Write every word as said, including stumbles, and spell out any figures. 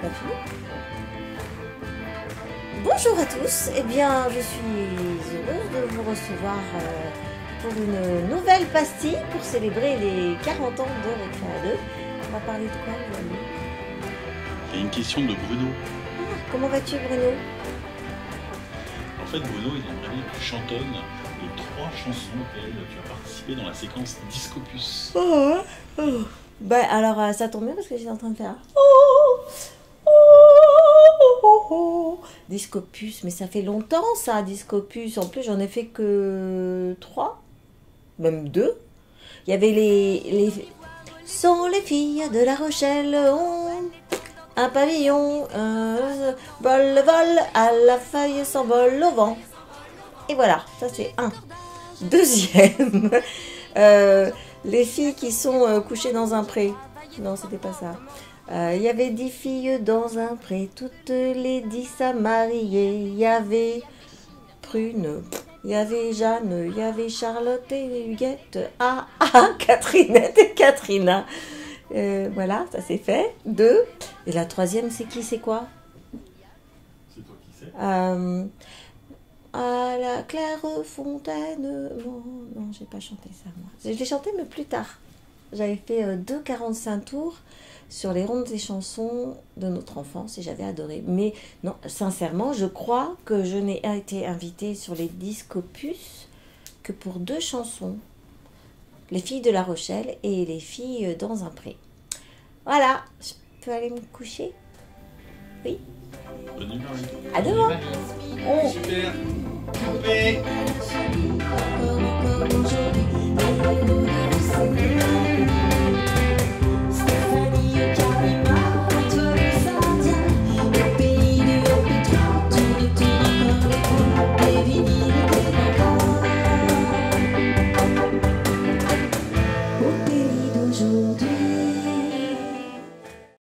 pas fini. Bonjour à tous, eh bien je suis heureuse de vous recevoir euh, pour une nouvelle pastille pour célébrer les quarante ans de Récréa deux. On va parler de quoi aujourd'hui? Il y a une question de Bruno. Ah, comment vas-tu Bruno? En fait Bruno il aimerait bien que tu chantonnes les trois chansons auxquelles tu as participé dans la séquence Discopus. Oh, oh. Bah alors euh, ça tombe bien parce que j'étais en train de faire oh, oh, oh, oh. Discopus, mais ça fait longtemps ça, Discopus. En plus j'en ai fait que trois, même deux. Il y avait les, les... Sont les filles de La Rochelle, ont un pavillon, un vol, vol, à la feuille s'envole au vent. Et voilà, ça c'est un. Deuxième, euh, les filles qui sont euh, couchées dans un pré. Non, c'était pas ça. Il euh, y avait dix filles dans un pré, toutes les dix à marier. Il y avait Prune, il y avait Jeanne, il y avait Charlotte et Huguette. Ah, ah, Catherinette et Katrina. Euh, voilà, ça c'est fait. Deux. Et la troisième, c'est qui, c'est quoi? C'est toi qui sais. euh, À la claire fontaine. Non, non, j'ai pas chanté ça, moi. Je l'ai chanté, mais plus tard. J'avais fait euh, deux quarante-cinq tours sur les rondes des chansons de notre enfance et j'avais adoré. Mais non, sincèrement, je crois que je n'ai été invitée sur les Discopus que pour deux chansons. Les filles de La Rochelle et les filles dans un pré. Voilà, je peux aller me coucher? Oui. Bonne nuit Marie. À demain. Oh. Super. Coupé. Encore, encore aujourd'hui.